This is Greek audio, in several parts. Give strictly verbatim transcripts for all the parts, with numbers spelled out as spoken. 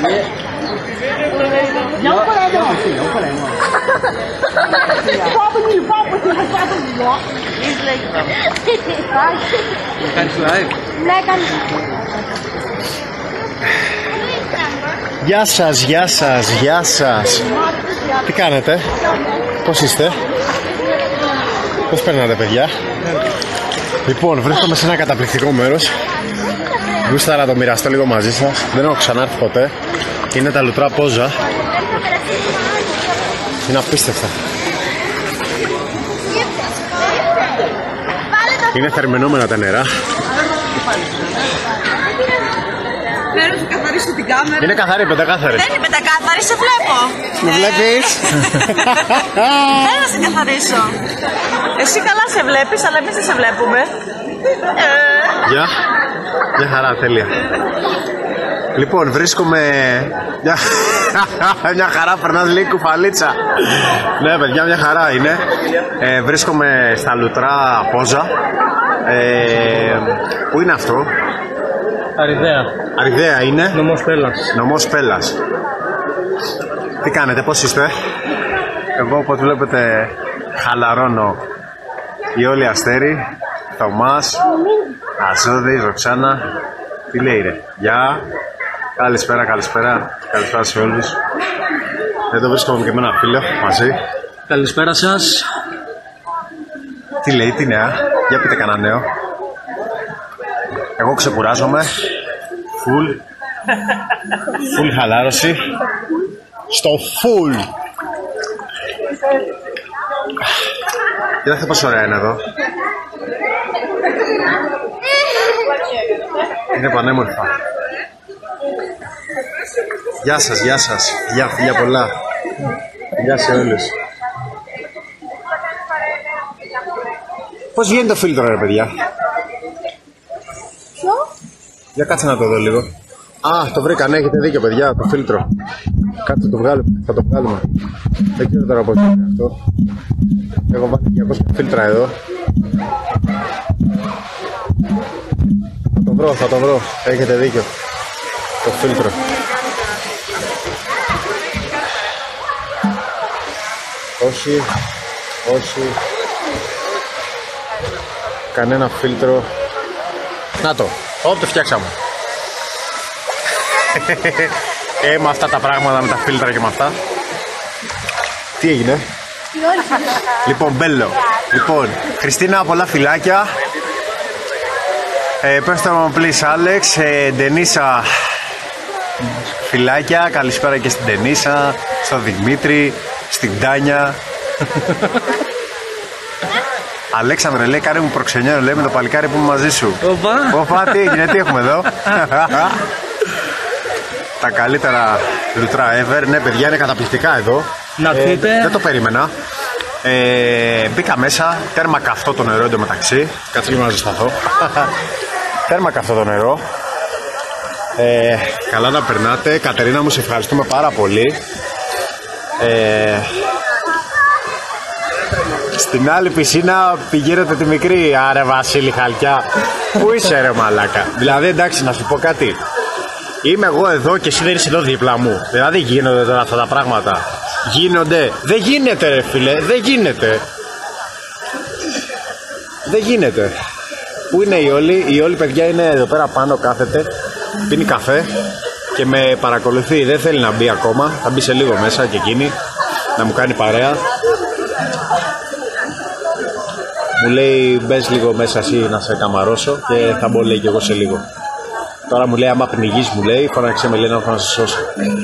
摇过来的，摇过来嘛。抓不你，抓不你，还抓不你了。 看出来。 来干。 Γεια σας, γεια σας, γεια σας. Τι κάνετε, πώς είστε, πώς περνάτε παιδιά? Λοιπόν, βρίσκομαι σε ένα καταπληκτικό μέρος. Γούσταρα να το μοιραστώ λίγο μαζί σας. Δεν έχω ξανάρθει ποτέ. Είναι τα Λουτρά Πόζα. Είναι απίστευτα. Είναι θερμαινόμενα τα νερά. Θέλω να καθαρίσω την κάμερα. Είναι καθαρή, πεντακάθαρη. Δεν είναι πεντακάθαρη, σε βλέπω. Με βλέπεις? Θέλω να σε καθαρίσω. Εσύ καλά σε βλέπεις, αλλά εμείς δεν σε βλέπουμε. Γεια. Μια χαρά, τέλεια. Λοιπόν, βρίσκομαι... Μια, μια χαρά, περνάς λίγο κουφαλίτσα. Ναι, παιδιά, μια χαρά είναι. Ε, βρίσκομαι στα Λουτρά Πόζα. Ε, πού είναι αυτό? Αριδαία. Αριδαία είναι. Νομός Πέλλας. Νομός Πέλλας. Τι κάνετε, πώς είστε? Εγώ, όπως βλέπετε, χαλαρώνω. Η Όλη Αστέρη, Θωμάς, Αζώδης, Ροξάνα. Τι λέει ρε? Γεια. Καλησπέρα, καλησπέρα. Καλησπέρα σε όλους. Εδώ βρίσκομαι και με ένα φίλο μαζί. Καλησπέρα σας. Τι λέει, τι νέα? Για πείτε κανένα νέο. Εγώ ξεκουράζομαι. Φουλ. Φουλ χαλάρωση. Στο φουλ. Κοιτάξτε πόσο ωραία είναι εδώ. Είναι πανέμορφα. Γεια σας, γεια σας. Γεια, φιλιά πολλά. Γεια σε όλους. Πώς βγαίνει το φίλτρο ρε παιδιά? Ποιο? Για κάτσε να το δω λίγο. Α, το βρήκα, ναι, έχετε δίκιο παιδιά, το φίλτρο. Κάτσε το βγάλουμε, θα το βγάλουμε. Δεν ξέρω τώρα πώς είναι αυτό. Έχω βάλει διακόσια φίλτρα εδώ. Θα το βρω, θα το βρω, έχετε δίκιο. Το φίλτρο. Όχι, όχι. Κανένα φίλτρο. Να το, ό, το φτιάξαμε. Ε, με αυτά τα πράγματα, με τα φίλτρα και με αυτά. Τι έγινε? Λοιπόν, μπέλο. Λοιπόν, Χριστίνα, πολλά φιλάκια. Ε, πες το μου, please, Άλεξ. Ε, Ντενίσα, φιλάκια. Καλησπέρα και στην Ντενίσα, στον Δημήτρη, στην Τάνια. Αλέξανδρε, λέει, κάνε μου προξενιό, λέει, με το παλικάρι που είμαι μαζί σου. Οπα. Οπα, τι έγινε, τι έχουμε εδώ? Τα καλύτερα λουτρά ever. Ναι, παιδιά, είναι καταπληκτικά εδώ. Να πείτε. Ε, δεν το περίμενα. Ε, μπήκα μέσα, τέρμα καυτό το νερό εντωμεταξύ. Κάτσε λίγο να ζεσταθώ. Τέρμα καυτό το νερό. Ε, καλά να περνάτε. Κατερίνα μου, σε ευχαριστούμε πάρα πολύ. Ε, στην άλλη πισίνα πηγαίνετε τη μικρή. Άρε Βασίλη Χαλκιά. Πού είσαι ρε μαλάκα? Δηλαδή εντάξει, να σου πω κάτι. Είμαι εγώ εδώ και εσύ δεν είσαι εδώ δίπλα μου. Δηλαδή γίνονται τώρα αυτά τα πράγματα? Γίνονται? Δεν γίνεται ρε φίλε, δεν γίνεται. Δεν γίνεται. Πού είναι η Όλη? Η Όλη παιδιά είναι εδώ πέρα πάνω, κάθεται, πίνει καφέ και με παρακολουθεί. Δεν θέλει να μπει ακόμα, θα μπει σε λίγο μέσα και εκείνη να μου κάνει παρέα. Μου λέει μπες λίγο μέσα εσύ να σε καμαρώσω και θα μπω, λέει, και εγώ σε λίγο. Τώρα μου λέει άμα πνιγείς, μου λέει, φώναξε με, λέει, να έρθω να σε σώσω.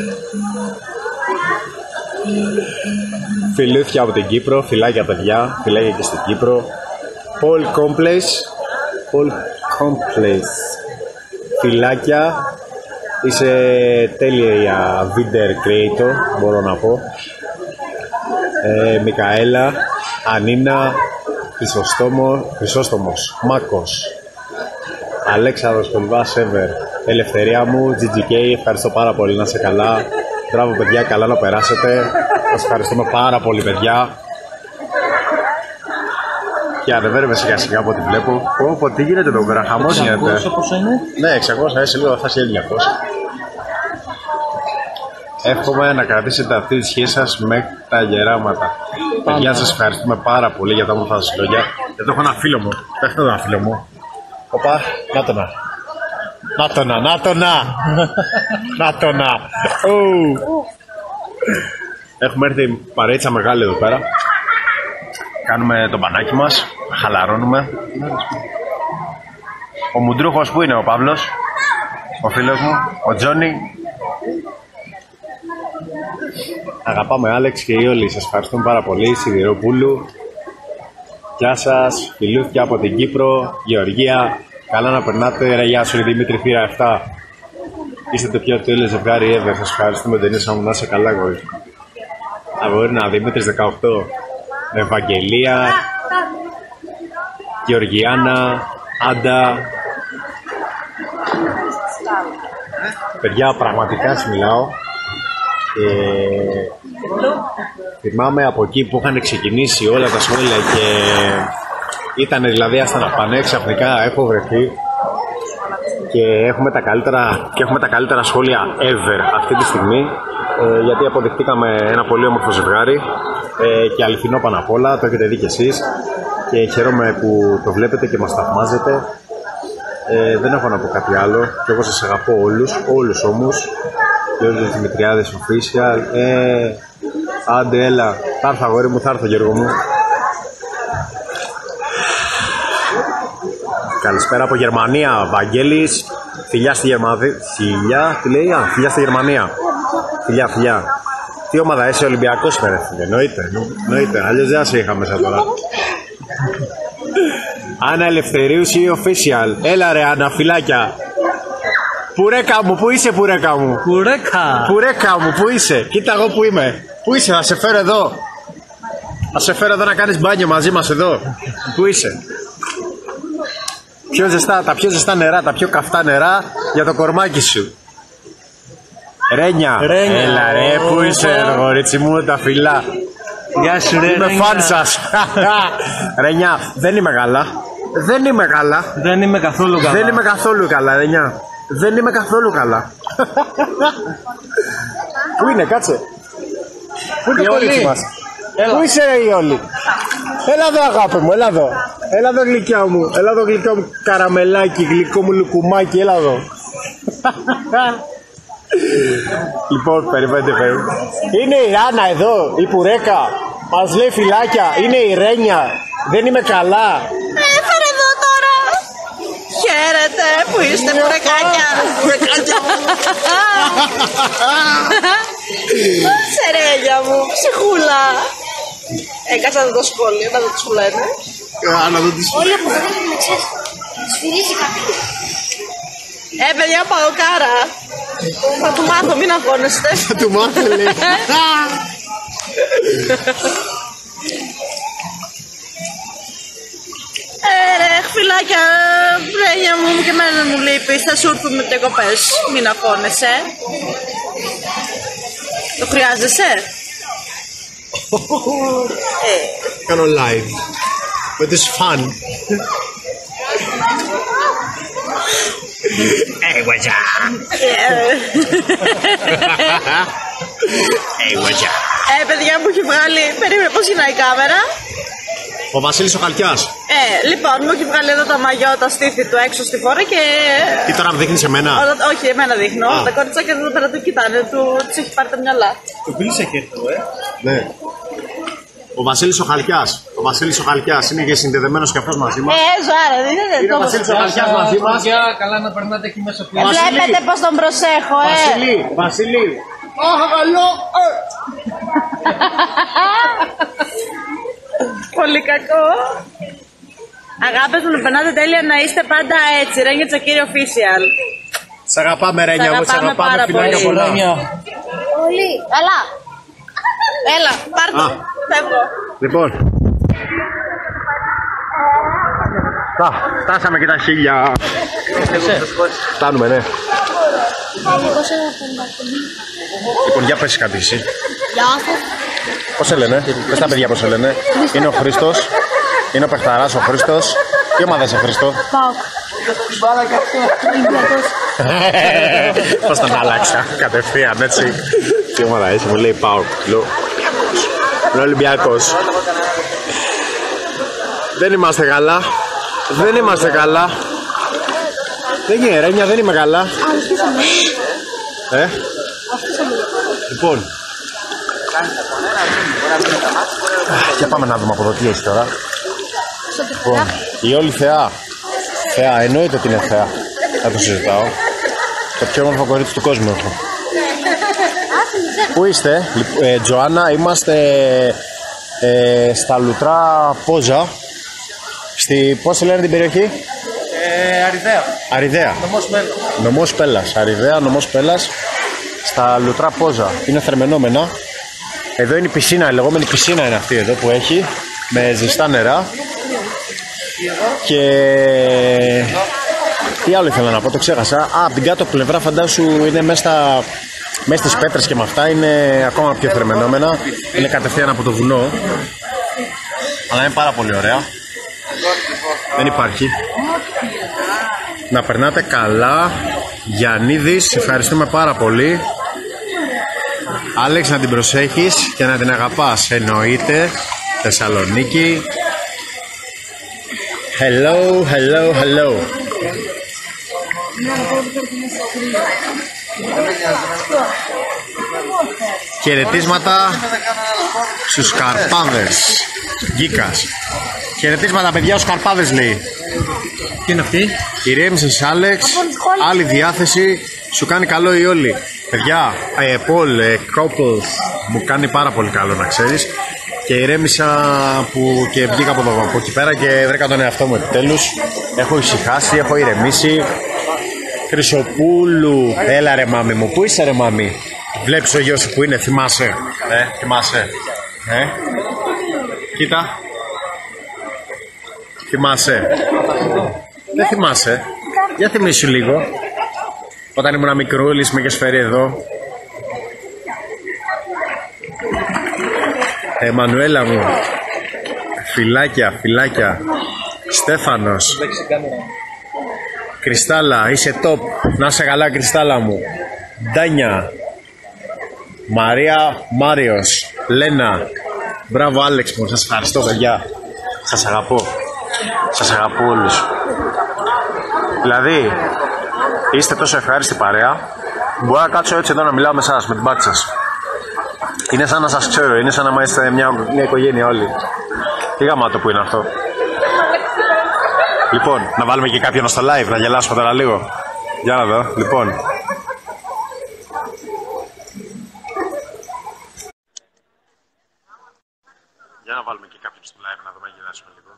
Φιλούθια από την Κύπρο, φιλάκια παιδιά, φιλάκια και στην Κύπρο. Paul Complex, Paul Complex, φιλάκια. Είσαι τέλεια video creator, μπορώ να πω. Ε, Μικαέλα, Ανίνα, Χρυσόστομο, Χρυσόστομος, Μάκος, Αλέξανδρος Κολυβάς, Ever, Ελευθερία μου, τζι τζι κέι, ευχαριστώ πάρα πολύ, να είσαι καλά. Μπράβο παιδιά, καλά να περάσετε. Σας ευχαριστούμε πάρα πολύ παιδιά. Και ανεβαίνουμε σιγά σιγά από ό,τι βλέπω. Πω πω, τι γίνεται εδώ πέρα, χαμός γίνεται. εξακόσια πόσο είναι? Ναι, εξακόσια, σε λίγο θα είσαι εννιακόσια. Εύχομαι να κρατήσετε αυτή τη σχέση σας μέχρι τα γεράματα. Παιδιά, σας ευχαριστούμε πάρα πολύ για τα όμορφα σας λόγια. Εδώ έχω ένα φίλο μου. Πέφτω ένα φίλο μου. Οπα, να το να. Να το να, να το να. Να το να. Έχουμε έρθει παρέτσα μεγάλη εδώ πέρα. Κάνουμε το μπανάκι μας. Χαλαρώνουμε. Ο Μουντρούχος που είναι ο Παύλος, ο φίλος μου, ο Τζόνι. Αγαπάμε Άλεξ και όλοι, σας ευχαριστούμε πάρα πολύ. Σιδηροπούλου, γεια σας, φιλούθια από την Κύπρο, Γεωργία. Καλά να περνάτε, ρε γεια σου, Δημήτρη Φύρα επτά. Είστε το πιο τέλειο ζευγάρι ever, σας ευχαριστούμε, Ντενίσα μου, να είσαι καλά αγόρι. Αγόρινα, Δημήτρης δεκαοκτώ, Ευαγγελία, Γεωργιάνα, Άντα. Παιδιά, πραγματικά σου μιλάω. Ε, θυμάμαι από εκεί που είχαν ξεκινήσει όλα τα σχόλια και ήταν δηλαδή άστα να πάνε, ξαφνικά έχω βρεθεί και έχουμε τα καλύτερα, και έχουμε τα καλύτερα σχόλια ever αυτή τη στιγμή, ε, γιατί αποδειχτήκαμε ένα πολύ όμορφο ζευγάρι, ε, και αληθινό πάνω απ' όλα, το έχετε δει κι εσείς και χαίρομαι που το βλέπετε και μας θαυμάζετε. Ε, δεν έχω να πω κάτι άλλο και εγώ σας αγαπώ όλους, όλους όμως και όλους τους Δημητριάδες official. Ε, άντε έλα, θα έρθω αγόρι μου, θα έρθω Γιώργο μου. Καλησπέρα από Γερμανία, Βαγγέλης. Φιλιά στη Γερμανία. Φιλιά, τι λέει, α, φιλιά στη Γερμανία. Φιλιά, φιλιά. Τι ομάδα είσαι, Ολυμπιακός είμαι, ρε φίλε. Εννοείται, εννοείται. Αλλιώς δεν σε είχα μέσα τώρα. Άννα Ελευθερίου ή official. Έλα ρε Άννα, φιλάκια. Πουρέκα μου, πού είσαι πουρέκα μου? Πουρέκα. Πουρέκα μου, πού είσαι? Κοίτα εγώ που είμαι. Πού είσαι, θα σε φέρω εδώ. Θα σε φέρω εδώ να κάνεις μπάνιο μαζί μας εδώ. Πού είσαι? Πιο ζεστά, τα πιο ζεστά νερά, τα πιο καυτά νερά για το κορμάκι σου. Ρένια. Ρένια. Έλα ρε, πού είσαι ρε κορίτσι μου, τα φιλά. Γεια σου ρε. Είμαι φαν σας. Ρένια, δεν είμαι καλά. Δεν είμαι καλά. Δεν είμαι καθόλου καλά. Δεν είμαι καθόλου καλά, Ρένια. Δεν είμαι καθόλου καλά. Πού είναι, κάτσε. Πού είναι το κορίτσι μας? Πού είσαι ρε Ιόλη? Έλα εδώ αγάπη μου, έλα εδώ. Έλα εδώ γλυκιά μου, έλα εδώ γλυκιά μου καραμελάκι, γλυκό μου λουκουμάκι, έλα εδώ. Λοιπόν, περιμένετε, περιμένετε. Είναι η Ράνα εδώ, η Πουρέκα. Μας λέει φυλάκια, είναι η Ρένια. Δεν είμαι καλά. Έφερε εδώ τώρα. Χαίρετε, που είστε πουρεκάκια. Πουρεκάκια μου. Σε Ρένια μου, ψυχούλα. Έκανα το σχόλιο, να δω τι σου λένε. Να δω τι σου λένε. Όλοι από εδώ είναι ξέρεις. Σφυρίζει κάποιο. Ε, παιδιά, πάω κάρα. Θα του μάθω, μην αγώνεστε. Θα του μάθω, λέει. Ε, ρε, φιλάκια, Ρένια μου και εμένα μου λείπεις. Θα σου έρθουμε διακοπές. Μην αγώνεσαι. Το χρειάζεσαι? ε. Κάνω live. But it's fun. Hey, what's up? Hey, what's up? Ε, παιδιά μου έχει βγάλει. Περίμενε, πώς είναι η κάμερα? Ο Βασίλης ο Χαλκιάς. Ε, λοιπόν, μου έχει βγάλει εδώ τα μαγιό, τα στήθη του έξω στη φόρα και. Τι τώρα μου δείχνεις εμένα? Όλα, όχι, εμένα δείχνω. Α. Τα κοριτσάκια εδώ πέρα του κοιτάνε, του τους έχει πάρει τα μυαλά. Το πήλησε και αυτό, ε. Ναι. Ο Βασίλης ο Χαλκιάς. Ο Βασίλης ο Χαλκιάς είναι και συνδεδεμένος και αυτός μαζί μας. Ε, ζωάρα, δεν είναι Είναι ο το. Βασίλης ο Χαλκιάς μαζί μας. Καλά να περνάτε εκεί μέσα που Ε, βλέπετε πως τον προσέχω, ε. Βασίλη, Βασίλη. Αχ, καλό. Πολύ κακό. Αγάπες μου, να περνάτε τέλεια, να είστε πάντα έτσι. Ρένια Τσακίρι official. Σ' αγαπάμε Ρένια μου, σ' αγαπάμε αγαπάμε πάρα φιλάκια πολύ. πολλά. Όλοι. Έλα. Έλα, πάρ' Α. το. Φεύγω. Λοιπόν. Α, φτάσαμε και τα χίλια. Φτάνουμε, ναι. Λοιπόν, για πες κάτι εσύ. Γεια σας. Πώς σε λένε, πες τα παιδιά πώς σε λένε. Είναι ο Χρήστος, είναι ο Πεχταράς ο Χρήστος. Τι ομάδα είσαι Χρήστο? Πάω. Πώς τον άλλαξα κατευθείαν έτσι. Τι ομάδα είσαι, μου λέει πάω. Λέω Ολυμπιακός. Δεν είμαστε καλά. Δεν είμαστε καλά. Δεν είναι Ρένια, δεν είμαι καλά. Ε, λοιπόν. Και πάμε να δούμε από εδώ τι έχει τώρα. Λοιπόν, η όλη θεά. Θεά, εννοείται ότι είναι θεά. Δεν το συζητάω. Το πιο όμορφο κορίτσι του κόσμου έχω. Πού είστε, ε, Τζοάννα? Είμαστε ε, στα Λουτρά Πόζα. Στη, πώς λένε την περιοχή? Ε, Αριδαία. Αριδαία. Νομός Πέλλας. Νομός Πέλλας. Αριδαία, Νομός Πέλλας. Στα Λουτρά Πόζα. Είναι θερμενόμενα. Εδώ είναι η πισίνα, η λεγόμενη πισίνα είναι αυτή εδώ που έχει. Με ζεστά νερά. Και τι άλλο ήθελα να πω, το ξέχασα. Α, από την κάτω πλευρά φαντάσου είναι μέσα στα... μέσα στις πέτρες και με αυτά είναι ακόμα πιο θερμενόμενα. Είναι κατευθείαν από το βουνό. Αλλά είναι πάρα πολύ ωραία. Δεν υπάρχει. Να περνάτε καλά. Γιαννίδης, ευχαριστούμε πάρα πολύ. Άλεξ, να την προσέχεις και να την αγαπάς. Εννοείται. Θεσσαλονίκη. Hello, hello, hello. Χαιρετίσματα στους Καρπάδες. Γκίκας. Χαιρετίσματα παιδιά στους Καρπάδες λέει. Τι είναι αυτή? Ηρέμησες Άλεξ. Άλλη διάθεση. Σου κάνει καλό η όλη. Παιδιά, ε, Πολ, ε, couples, μου κάνει πάρα πολύ καλό να ξέρεις. Και ηρέμησα που και βγήκα από, εδώ, από εκεί πέρα και βρήκα τον εαυτό μου επιτέλους. Έχω ησυχάσει, έχω ηρεμήσει. Χρυσοπούλου, έλα ρε μάμη μου, πού είσαι ρε μάμη? Βλέπεις ο γιος σου που είναι, θυμάσαι? Ε, θυμάσαι? Ε, κοίτα. Θυμάσαι? Δεν θυμάσαι? Για θυμίσου λίγο. Όταν ήμουν μικρούλης με είχες φέρει εδώ. Εμμανουέλα μου, φιλάκια, φιλάκια. Στέφανος, Κρυστάλλα, είσαι top. Να είσαι καλά Κρυστάλλα μου. Ντάνια, Μαρία, Μάριος, Λένα. Μπράβο Άλεξ μου, σας ευχαριστώ παιδιά. Σας αγαπώ. Σας αγαπώ όλους. Δηλαδή, είστε τόσο ευχάριστη παρέα. Μπορώ να κάτσω έτσι εδώ να μιλάω με εσάς, με την πάτη σας. Είναι σαν να σας ξέρω, είναι σαν να είστε μια, μια οικογένεια όλοι. Τι γαμάτο που είναι αυτό. Λοιπόν, να βάλουμε και κάποιον στο live, να γελάσουμε τώρα λίγο. Για να δω, λοιπόν. Για να βάλουμε και κάποιον στο live, να δούμε να γελάσουμε λίγο.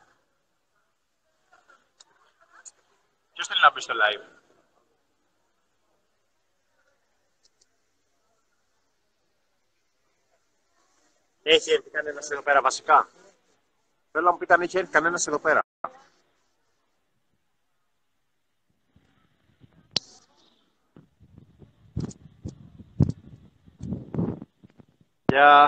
Ποιος θέλει να μπει στο live? Έχει έρθει κανένας εδώ πέρα βασικά? Θέλω να μου πείτε αν έχει έρθει κανένας εδώ πέρα. Γεια.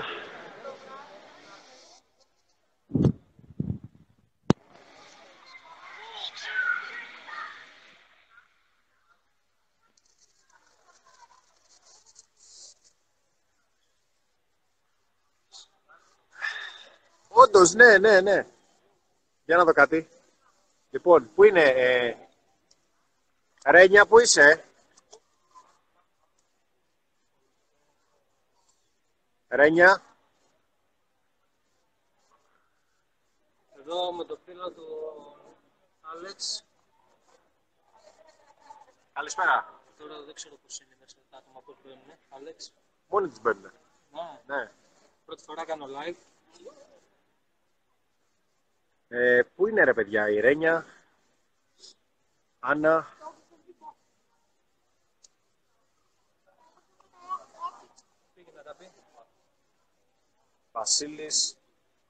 Όντως, ναι, ναι, ναι. Για να δω κάτι. Λοιπόν, πού είναι, ε... Ρένια, πού είσαι? Ρένια. Εδώ με το φίλο του Άλεξ. Καλησπέρα. Τώρα δεν ξέρω πώς είναι μέσα τα άτομα που μπαίνουν. Άλεξ. Μόνοι τους μπαίνουν. Ναι. Ναι. Πρώτη φορά κάνω live. Ε, πού είναι ρε παιδιά, η Ρένια, Άννα. Πήγε να τα πει. Βασίλης.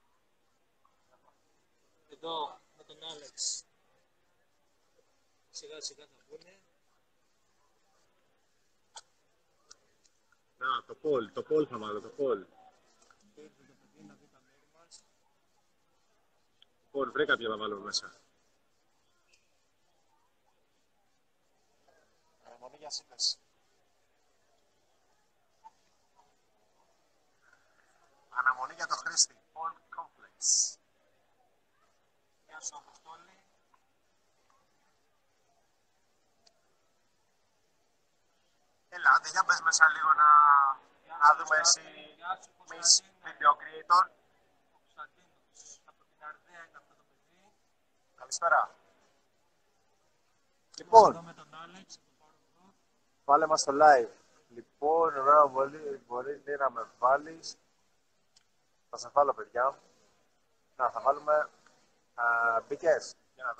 Εδώ με τον Άλεξ. Σιγά σιγά θα πούνε. Να, το Πολ, το Πολ θα βάλω, το Πολ. Λοιπόν, βρήκα ποιο να βάλω μέσα. Αναμονή για σύνδεση. Αναμονή για το Χρήστη. All complex. Γεια σου Αποστόλη. Έλα, άντε για μπες μέσα λίγο να, να δούμε εσύ Miss Video Creator. Ο Κωνσταντίνος από την Αρδέα είναι αυτό το παιδί. Καλησπέρα. Λοιπόν, Εδώ με τον Άλεξ, τον πάρω εδώ. βάλε μας στο live. Λοιπόν, ωραία, πολύ, μπορείς λέει, να με βάλεις. Θα σε βάλω, παιδιά. Να, θα βάλουμε α, μπήκες. Για να δω.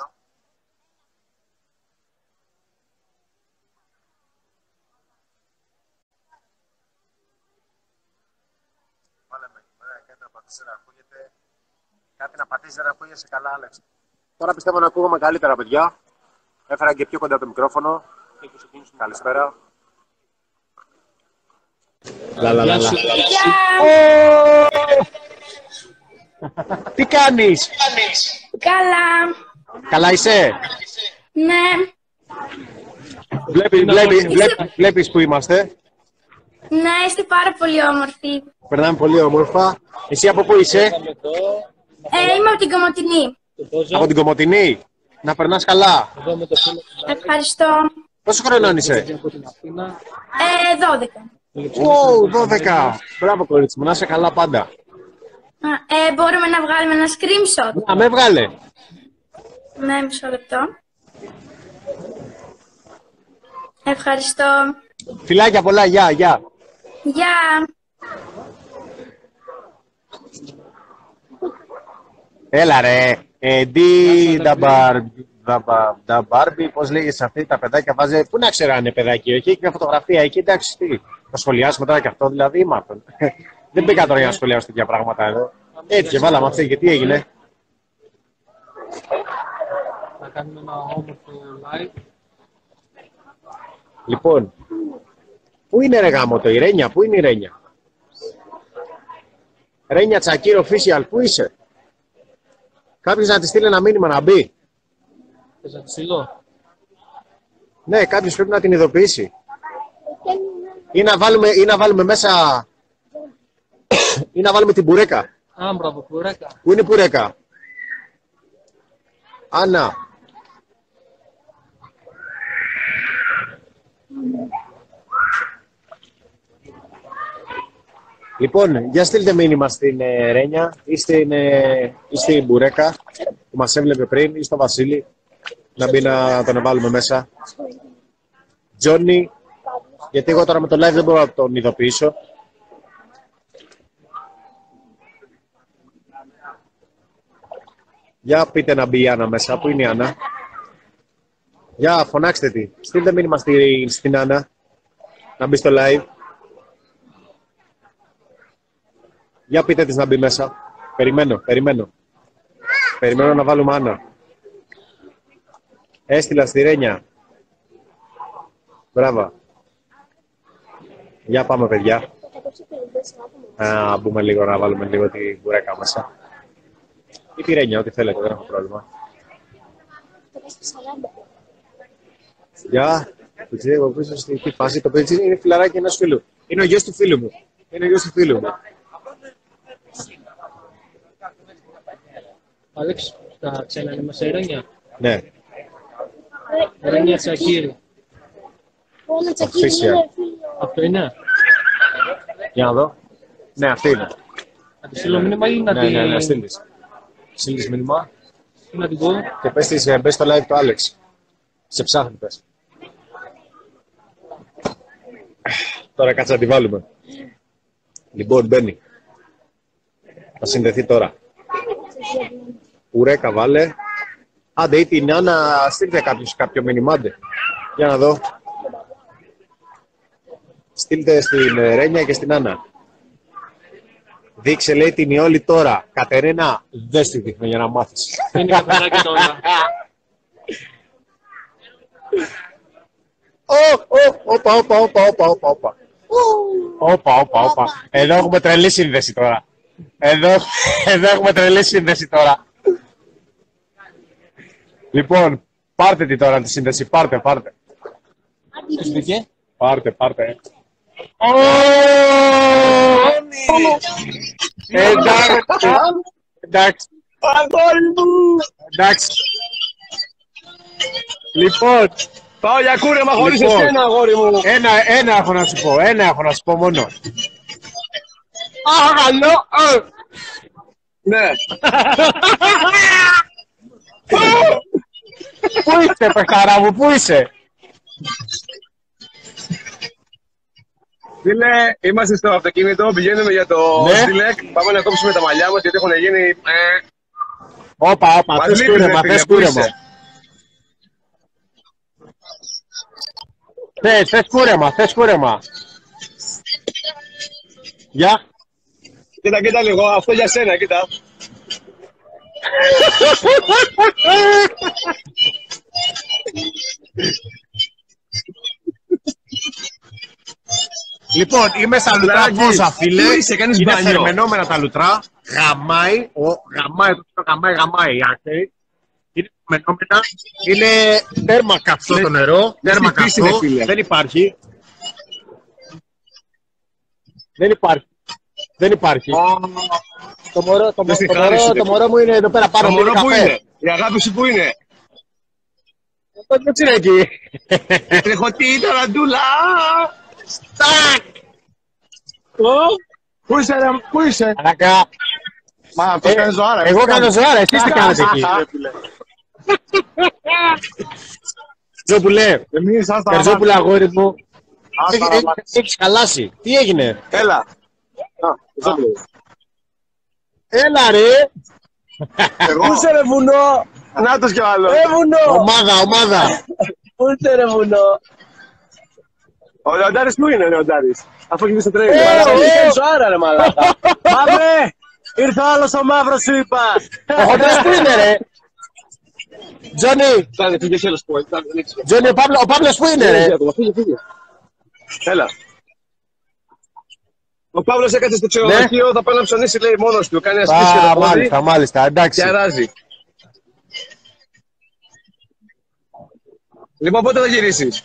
Βάλε με. Ωραία, κάτι να πατήσεις να ακούγεται. Κάτι να πατήσεις να ακούγεσαι καλά, Άλεξ. Τώρα πιστεύω να ακούγομαι καλύτερα, παιδιά. Έφερα και πιο κοντά το μικρόφωνο. Καλησπέρα. Λα, λα, λα, λα. Τι κάνεις? Καλά. Καλά είσαι? Ναι. Βλέπεις, βλέπεις, βλέπεις, βλέπεις που είμαστε. Ναι, είστε πάρα πολύ όμορφοι. Περνάμε πολύ όμορφα. Εσύ από πού είσαι? Ε, είμαι από την Κομοτηνή. Από την Κομοτηνή. Να περνάς καλά. Εδώ με το φίλο του Ευχαριστώ. Πόσο χρονών είσαι? από την Αθήνα. Ε, δώδεκα. Ω, δώδεκα. Μπράβο κορίτσι μου, να είσαι καλά πάντα. Α, Ε, μπορούμε να βγάλουμε ένα screenshot. Να με βγάλε. Ναι, μισό λεπτό. Ευχαριστώ. Φιλάκια πολλά, γεια, γεια. Γεια. Έλα ρε. Εντί, τα Μπάρμπι, πώς λέγεσαι αυτή, τα παιδάκια βάζει. Πού να ξέρω αν είναι παιδάκι, εκεί και μια φωτογραφία εκεί, εντάξει, τι. Θα σχολιάσουμε τώρα και αυτό, δηλαδή, Μάρτον. Δεν πήγα τώρα για να σχολιάσω τέτοια πράγματα εδώ. Έτσι και βάλαμε αυτή και τι έγινε. Να κάνουμε ένα όμορφο live. Λοιπόν, πού είναι ρε γάμο το, η Ρένια, πού είναι η Ρένια? Ρένια Τσακίρο Official, πού είσαι? Κάποιος να τη στείλει ένα μήνυμα να μπει. Θες να τη στείλω? Ναι, κάποιος πρέπει να την ειδοποιήσει. Ή να βάλουμε, ή να βάλουμε μέσα... ή να βάλουμε την Πουρέκα. Α, μπράβο, Πουρέκα. Πού είναι η Πουρέκα? Άννα. Λοιπόν, για στείλτε μήνυμα στην ε, Ρένια ή στην, ε, ή στην Μπουρέκα που μας έβλεπε πριν ή στο Βασίλη να μπει να τον βάλουμε μέσα. Τζόνι, γιατί εγώ τώρα με το live δεν μπορώ να τον ειδοποιήσω. Για πείτε να μπει η Άννα μέσα. Πού είναι η Άννα? Για φωνάξτε τη. Στείλτε μήνυμα στη, στην Άννα να μπει στο live. Για πείτε της να μπει μέσα. Περιμένω, περιμένω. Περιμένω να βάλουμε Άννα. Έστειλα στη Ρένια. Μπράβο. Για πάμε παιδιά. Να μπούμε λίγο, να βάλουμε λίγο την Μπουρέκα μέσα. Ή τη Ρένια, ό,τι θέλετε, δεν έχω πρόβλημα. Γεια. Κουτσί, εγώ πίσω στη τι φάση. Το παιδί είναι φιλαράκι ενός φίλου. Είναι ο γιος του φίλου μου. Είναι ο γιος του φίλου μου. Άλεξ, τα ξένα είναι μέσα η Ρένια. Ναι. Ρένια Τσακίρη. Official. Αυτό είναι. Για να δω. Ναι, αυτή είναι. Να τη στείλω μήνυμα ή να Ναι, τη... ναι, ναι, στείλεις. Στείλεις μήνυμα ή να την πω. και πες της, μπες στο live του Άλεξ. Σε ψάχνει πες. Τώρα κάτσε να τη βάλουμε. Λοιπόν, μπαίνει. Θα συνδεθεί τώρα. Ουρέκα βάλε. Άντε ή την Άννα, στείλτε κάποιος κάποιο μήνυμα, άντε. Για να δω. Στείλτε στην Ρένια και στην Άννα. Δείξε λέει την Ιόλη τώρα. Κατερίνα, δεν στη δείχνω για να μάθεις. Είναι καθαράκι τώρα. Όπα, όπα, όπα, όπα, όπα, όπα. Όπα, όπα, όπα. Εδώ έχουμε τρελή σύνδεση τώρα. Εδώ, εδώ έχουμε τρελή σύνδεση τώρα. Λοιπόν, πάρτε τη τώρα τη σύνδεση, πάρτε, πάρτε. Ποιος μπήκε? Πάρτε, πάρτε. Εντάξει. Εντάξει. Εντάξει. Λοιπόν. Πάω για κούρεμα χωρίς Λοιπόν. εσένα, αγόρι μου. Ένα, ένα έχω να σου πω. Ένα έχω να σου πω μόνο. Α, καλό. Ναι. Πού είσαι, παιχταρά μου, πού είσαι? Φίλε, είμαστε στο αυτοκίνητο, πηγαίνουμε για το Ναι. Στυλεκ. Πάμε να κόψουμε τα μαλλιά μας γιατί έχουν γίνει. ε, Όπα, όπα, Μας θες λείπεις, κούρεμα, ρε θες φίλε, πού κούρεμα. είσαι? Θες, θες κούρεμα, θες κούρεμα. Γεια. Κοίτα, κοίτα λίγο, αυτό για σένα, κοίτα. Λοιπόν, είμαι στα λουτρά Λάκη, πόσα, φίλε. πού είσαι, κάνεις Είναι μπάνιο? θερμενόμενα τα λουτρά. Γαμάει, ο, γαμάει, το γαμάει, γαμάει, άκρη. Είναι θερμενόμενα. Είναι τέρμα καυτό Ναι. το νερό. Τέρμα τι πίση, καυτό. ρε φίλε. Δεν υπάρχει. Δεν υπάρχει. Δεν υπάρχει. Το μωρό, το, Δεν στη το, χάρη μωρό, σου, το ρε. μωρό μου είναι εδώ πέρα πάνω. Το μωρό πίνει που καφέ. είναι, η αγάπη σου που είναι. Δεν είναι εκεί. Τρεχωτή ταραντούλα. Στακ! Πού είσαι, ρε, πού είσαι. Ανακά. Μα αυτό Ε, κάνει ζωάρα. εγώ κάνω ζωάρα, εσείς τι κάνετε εκεί. Ζόπουλε, Εμείς άστα να Καρζόπουλε αγόρι μου, Άστα έχ- να έχ- μάθεις. έχεις χαλάσει. Τι έγινε? Έλα. Α, Ζόπουλε. Έλα ρε. Πού είσαι ρε βουνό. Νάτος κι ο άλλος. Ε βουνό. Ομάδα, ομάδα. Πού είσαι ρε βουνό. Ο Λεοντάρης πού είναι ο Λεοντάρης. Αφού έχει μπει στο τρέιλ. Ε, ε. Ζωάρα ρε μαλάκα. Πάμε. Ήρθε ο άλλος ο μαύρος σου είπα. Ο Χοντρός που είναι ρε. Τζόνι, Κάνε φύγε σε άλλος που. Τζόνι, ο Παύλο- ο Παύλος που είναι ρε. Φύγε, φύγε. Έλα. Ο Παύλος έκατσε στο ξενοδοχείο, θα πάει να ψωνίσει λέει μόνος του. Κάνει ασκήσεις και Α, το πόδι μάλιστα, μάλιστα, εντάξει. και αράζει. Λοιπόν, πότε θα γυρίσεις.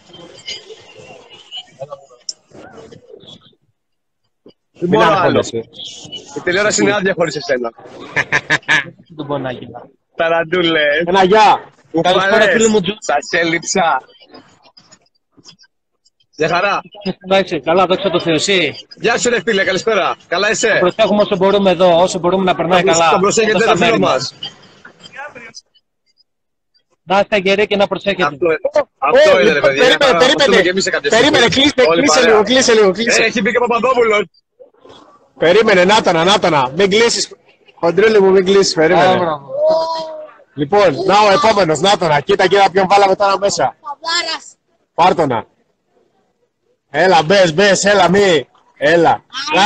Δεν Μην μπορώ άλλο. αγχώνεσαι. Η τηλεόραση είναι άδεια χωρίς εσένα. Τον πονάκι. Ταραντούλες. Ένα γεια. Καλησπέρα, φίλε μου, Τζο. Σας έλειψα. Για χαρά. Εντάξει, καλά, δόξα τω Θεώ. Εσύ. Γεια σου ρε φίλε, καλησπέρα. Καλά είσαι. Προσέχουμε όσο μπορούμε εδώ, όσο μπορούμε να περνάει καλά. Τον προσέχετε Εδώ το στα φίλο μέρη μας. Να είστε γεροί και να προσέχετε. Αυτό, αυτό είναι ρε λοιπόν, παιδιά. περίμενε, Θα περίμενε. δούμε και εμείς σε κάποια Περίμενε, στιγμή. κλείστε, Όλη κλείσε παρέα. λίγο, κλείσε λίγο, κλείσε. Ε, Έχει μπει και ο Παπαδόπουλος. Περίμενε, νάτονα, νάτονα. Μην κλείσεις. Χοντρούλη μου, μην κλείσεις, Α, περίμενε. μπράβο. Λοιπόν, να ο επόμενος, νάτονα. Κοίτα, κοίτα ποιον βάλαμε τώρα μέσα. Πάρτονα. Έλα, μπες, μπες, έλα, μη. Έλα.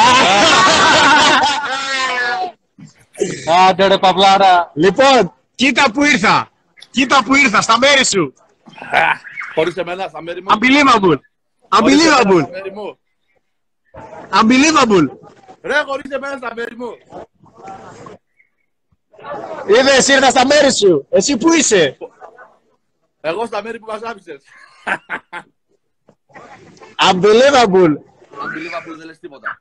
Άντε ρε Παυλάρα. Λοιπόν, κοίτα που ήρθα. Κοίτα που ήρθα, στα μέρη σου. Χωρίς εμένα στα μέρη μου. Unbelievable. Χωρίς εμένα Unbelievable. στα μέρη μου. Unbelievable. Ρε, χωρίς εμένα στα μέρη μου. Είδες, ήρθα στα μέρη σου. Εσύ που είσαι. Εγώ στα μέρη που μας άφησες. Unbelievable. Unbelievable, δεν λες τίποτα.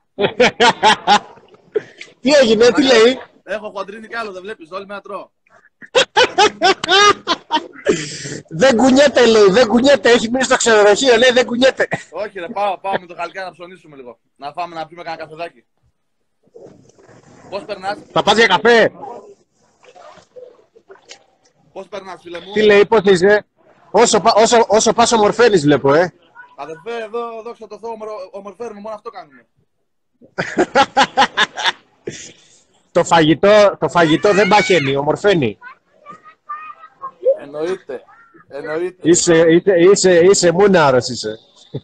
Τι έγινε, τι λέει. Έχω χοντρίνει κι άλλο, δεν βλέπεις, όλη μέρα τρώω. Δεν κουνιέται, λέει, δεν κουνιέται. Έχει μείνει στο ξενοδοχείο, λέει, δεν κουνιέται. Όχι ρε, πάω, πάω με το χαλκιά να ψωνίσουμε λίγο. Να φάμε, να πιούμε κανένα καφεδάκι. Πώς περνάς, Θα πας για καφέ. πώς περνάς φίλε μου. Τι λέει, πώς είσαι. Όσο, πα- όσο, όσο πας ομορφαίνεις βλέπω, ε. Αδερφέ, εδώ δόξα τω Θεώ, ομορο- ομορφαίνουμε, μόνο αυτό κάνουμε. το, φαγητό, το φαγητό δεν παχαίνει, ομορφαίνει. Εννοείται, εννοείται. Είσαι, είσαι, είσαι, είσαι μουνάρος είσαι.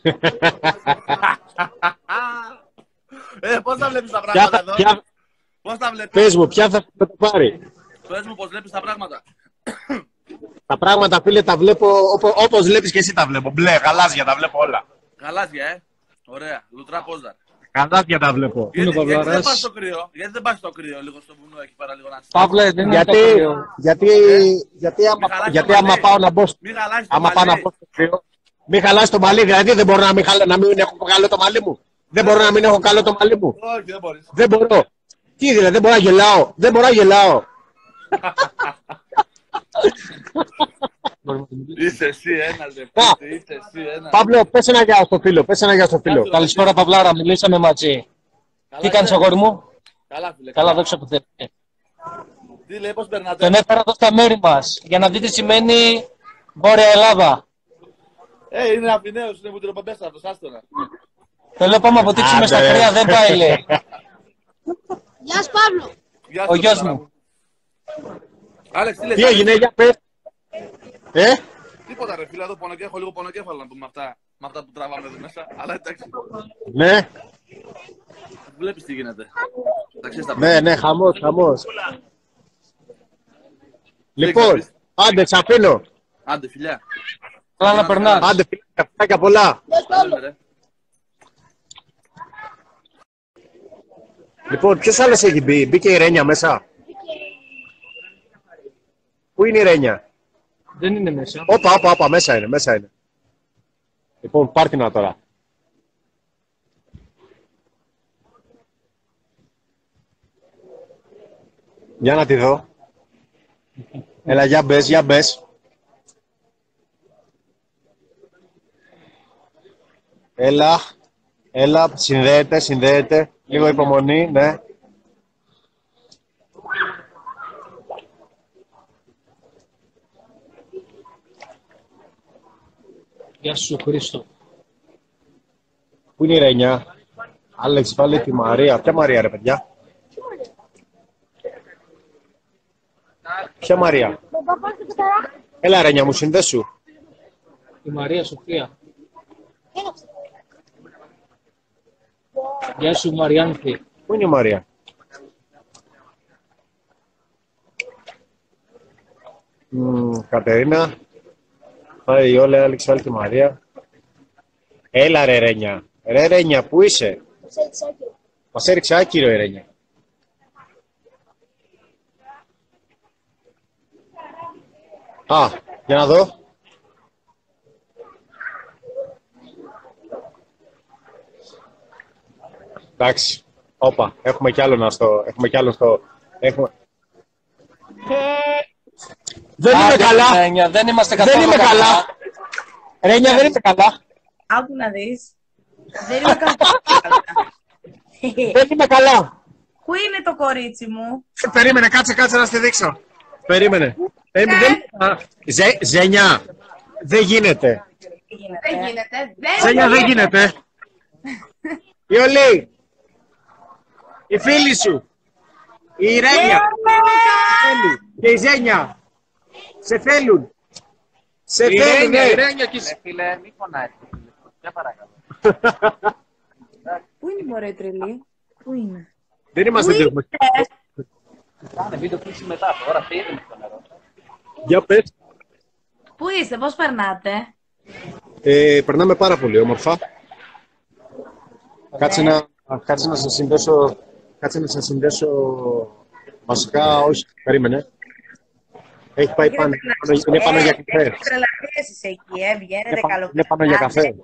Ε, πώς τα βλέπεις τα Ποια πράγματα θα, εδώ. ποια, Πώς τα βλέπεις. πες μου, ποια θα θα το πάρει. Πες μου πώς βλέπεις τα πράγματα. Τα πράγματα, φίλε, τα βλέπω όπω, όπως βλέπεις και εσύ τα βλέπω. Μπλε, γαλάζια τα βλέπω όλα. Γαλάζια, ε. Ωραία. Λουτρά πόζα. Γαλάζια τα βλέπω. Γιατί, ο γιατί δεν Παυλάρας. πας στο κρύο. Γιατί δεν πας στο κρύο λίγο στο βουνό εκεί πέρα λίγο να στήσεις. Παύλε, δεν είναι Γιατί, το κρύο. γιατί, γιατί, άμα, χαλάσει γιατί το άμα μαλλί. πάω να μπω, στο- Μην χαλάσεις το άμα πάω να μαλλί. μπω στο κρύο, Μη χαλάσει το μαλλί, δηλαδή δεν μπορώ να μην, χαλα... να μην έχω καλό το μαλλί μου. Δεν μπορώ να μην έχω καλό το μαλλί μου. Όχι, δεν μπορείς. Δεν μπορώ. Τι δηλαδή, δεν μπορώ να γελάω. Δεν μπορώ να γελάω. Είσαι εσύ ένα, δε. Είσαι εσύ ένα. Παύλο, πες ένα γεια στο φίλο. Πες ένα γεια στο φίλο. Καλησπέρα, Παυλάρα, μιλήσαμε μαζί. Τι κάνεις, αγόρι μου? Καλά, φίλε. Καλά, δόξα τω Θεώ. Τι λέει, πώς περνάτε? Τον έφερα εδώ στα μέρη μας για να δει τι σημαίνει Βόρεια Ελλάδα. Ε, είναι Αθηναίος, είναι μουτροπεμπέστατος, άστονα. Το λέω πάμε από τίξουμε στα κρέα, δεν πάει λέει. Γεια σου Παύλο. Γεια Ο σου, γιος Παύλα μου. Άλεξ, τι λες? Τι έγινε, για πες. Ε, Τίποτα ρε φίλε, εδώ πονοκέφαλο, έχω λίγο πονοκέφαλο να πούμε με αυτά, με αυτά που τραβάμε εδώ μέσα, αλλά εντάξει. ναι, Βλέπεις τι γίνεται. Εντάξει, στα ναι, ναι, χαμός, χαμός. Λοιπόν, άντε, σ' αφήνω. Άντε, φιλιά. Καλά να περνάς. Άντε, φιλάκια πολλά. Άντε, ρε. Λοιπόν, ποιος άλλος έχει μπει, μπήκε η Ρένια μέσα. Πού είναι η Ρένια? Δεν είναι μέσα. Όπα, όπα, όπα, μέσα είναι, μέσα είναι. Λοιπόν, πάρτινα τώρα. Για να τη δω. Έλα, για μπες, για μπες. Έλα, έλα, συνδέεται, συνδέεται. Λίγο υπομονή, ναι. Γεια σου Χρήστο. Πού είναι η Ρένια? Άλεξ, βάλε τη Μαρία. Ποια Μαρία ρε παιδιά? Ποια Μαρία? Έλα Ρένια μου, συνδέσου. Η Μαρία Σοφία. Γεια σου Μαριάνθη. Πού είναι η Μαρία? Μ, Κατερίνα. Πάει όλα, Άλεξ, βάλε τη Μαρία. Έλα ρε Ρένια. Ρε Ρένια, πού είσαι? Μας έριξε άκυρο η Ρένια. Α, για να δω. Εντάξει. Όπα, έχουμε κι άλλο να στο... Έχουμε κι άλλο στο... Έχουμε... Δεν είμαι καλά. Ρένια, δεν είμαστε καθόλου Δεν είμαι καλά. Ρένια, δεν είμαι καλά. Άκου να δεις. Δεν είμαι καθόλου καλά. Δεν είμαι καλά. Πού είναι το κορίτσι μου? Περίμενε, κάτσε, κάτσε να στη δείξω. Περίμενε. Ε, δεν... Ζε, Ζένια, δεν γίνεται. Δεν γίνεται. Ζένια, δεν γίνεται. Ιολή, η φίλη σου, η Ρένια, και η Ζένια, σε θέλουν. Σε θέλουν, ναι. Η Ρένια και εσύ. Φίλε, μη φωνάζει. Για παρακαλώ. Πού είναι η μωρέ τρελή? Πού είναι? Δεν είμαστε δύο. Κάνε βίντεο κλείσει μετά, τώρα φύγει το νερό. Για πες. Πού είστε, πώς περνάτε? Ε, περνάμε πάρα πολύ όμορφα. Κάτσε να, κάτσε να σας συνδέσω, κάτσε να σας συνδέσω, βασικά, όχι, περίμενε. Έχει πάει πάνω, είναι πάνω για καφέ. Τρελαθίες εκεί, ε, βγαίνετε καλοκαίρι. Είναι πάνω για καφέ.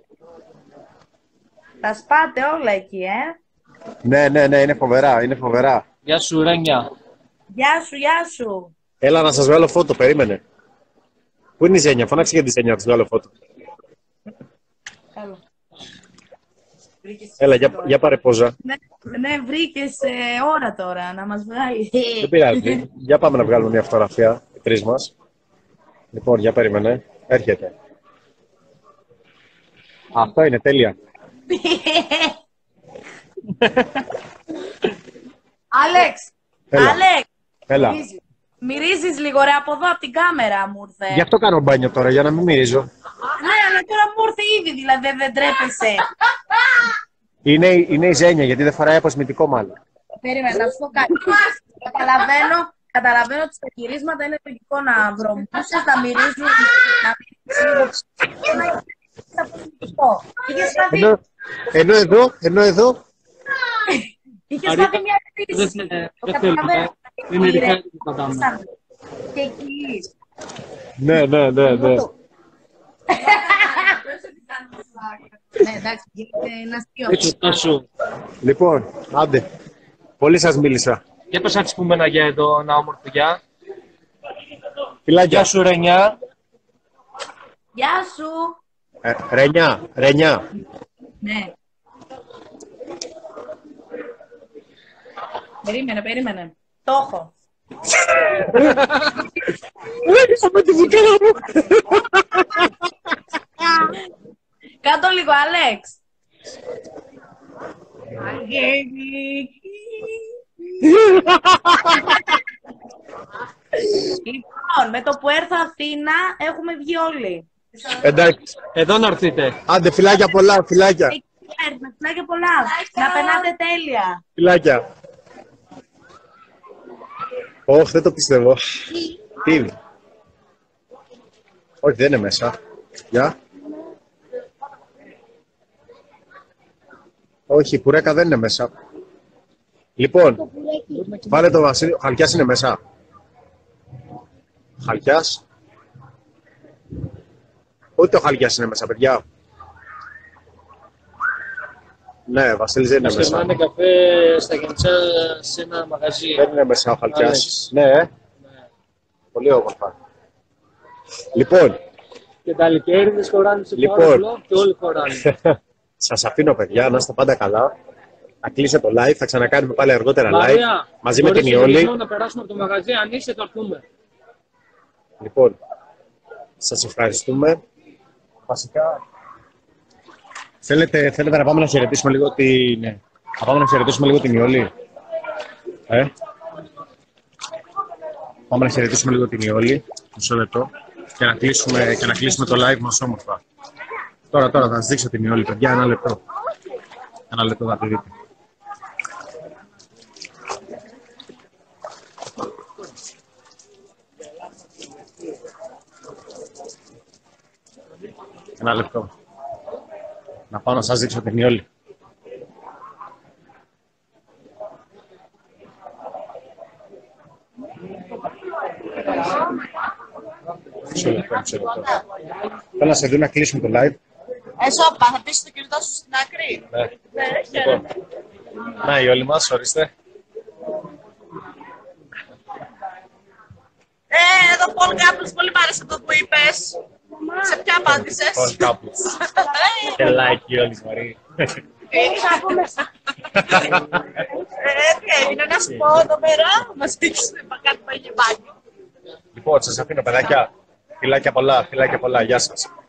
Τα σπάτε όλα εκεί, ε. Ναι, ναι, ναι, είναι φοβερά, είναι φοβερά. Γεια σου Ρένια. Γεια σου, γεια σου. Έλα να σας βγάλω φώτο, περίμενε. Πού είναι η Ζένια, φωνάξε για τη Ζένια να της βγάλω φώτο. Έλα. Έλα, για, για πάρε πόζα. Ναι, ναι βρήκες ε, ώρα τώρα να μας βγάλει. Δεν πειράζει. Για πάμε να βγάλουμε μια φωτογραφία, οι τρεις μας. Λοιπόν, για περίμενε. Έρχεται. Αυτό είναι, τέλεια. Άλεξ, Έλα. Άλεξ, Έλα. μυρίζεις. Μυρίζεις λίγο ρε από εδώ, από την κάμερα μου ήρθε. Γι' αυτό κάνω μπάνιο τώρα, για να μην μυρίζω. Ναι, αλλά τώρα μου ήρθε ήδη, δηλαδή δεν τρέπεσαι. Είναι, είναι η Ζένια, γιατί δεν φοράει αποσμητικό μάλλον. Περίμενα να σου πω κάτι. Καταλαβαίνω, καταλαβαίνω ότι στα γυρίσματα είναι λογικό να βρωμούσεις, να μυρίζουν, να μυρίζουν λίγο. Είχες φάει... Ενώ, ενώ εδώ, ενώ εδώ. Είχες φάει μια κρίση. Δεν θέλουμε. Είναι δικά του που πατάμε. Και εκεί. Ναι, ναι, ναι, ναι. Ναι, εντάξει, γίνεται ένα αστείο. Έτσι, τόσο. Λοιπόν, άντε. Πολύ σας μίλησα. Για πες να της πούμε ένα γεια εδώ, ένα όμορφο γεια. Φιλάκια. Γεια σου, Ρενιά. Γεια σου. Ε, Ρενιά, Ρενιά. Ναι. Περίμενε, περίμενε. Το έχω. Με τη βουκέλα μου. Κάτω λίγο, Άλεξ. Λοιπόν, με το που έρθω Αθήνα έχουμε βγει όλοι. Εντάξει. Εδώ να έρθετε. Άντε, φιλάκια πολλά, φιλάκια. Εκεί έρθουμε, φιλάκια πολλά. Να περνάτε τέλεια. Φιλάκια. Όχι, δεν το πιστεύω. Τι είναι. Όχι, δεν είναι μέσα. Γεια. Όχι, η πουρέκα δεν είναι μέσα. Λοιπόν, βάλε το Βασίλη. Ο Χαλκιάς είναι μέσα. Χαλκιάς. Ούτε ο Χαλκιάς είναι μέσα, παιδιά. Ναι, Βασίλης δεν είναι μέσα. Μας καφέ στα Γεντσά σε ένα μαγαζί. Δεν είναι μέσα ο Χαλκιάς. Άλεξ. Ναι, ε. Πολύ όμορφα. Λοιπόν, Και τα λικέριδες χωράνε σε Λοιπόν. παρόλο και όλοι χωράνε. σας αφήνω, παιδιά, να είστε πάντα καλά. Θα κλείσω το live, θα ξανακάνουμε πάλι αργότερα live. Μαρία, Μαζί με μπορείς την σε Ιόλη. λίγο να περάσουμε από το μαγαζί, αν είσαι θα έρθουμε. Λοιπόν, σας ευχαριστούμε. Βασικά, θέλετε, θέλετε να πάμε να χαιρετήσουμε λίγο την... Να πάμε να χαιρετήσουμε λίγο την Ιόλη. Ε? Πάμε να χαιρετήσουμε λίγο την Ιόλη. Μισό λεπτό. Και να κλείσουμε, και να κλείσουμε το live μας όμορφα. Τώρα, τώρα θα σας δείξω την Ιόλη, παιδιά. Ένα λεπτό. Ένα λεπτό θα τη δείτε. Ένα λεπτό. Να πάω να σας δείξω την Ιόλη. Μισό λεπτό, μισό λεπτό. Θέλω να σε δω να κλείσουμε το live. Εσώπα, θα πεις το κινητό σου στην άκρη. Ναι. Ναι, Λοιπόν, να η Ιόλη μας, ορίστε. Ε, εδώ Paul Couples, πολύ μ' άρεσε αυτό που είπες. Σε ποια απάντησες? All couples. Και like Ιόλη Μαρή. Ε, τι έγινε, να σου πω εδώ πέρα, μας δείξεις κάτι παγιβάκι. Λοιπόν, σας αφήνω, παιδάκια. Φιλάκια πολλά, φιλάκια πολλά. Γεια σας.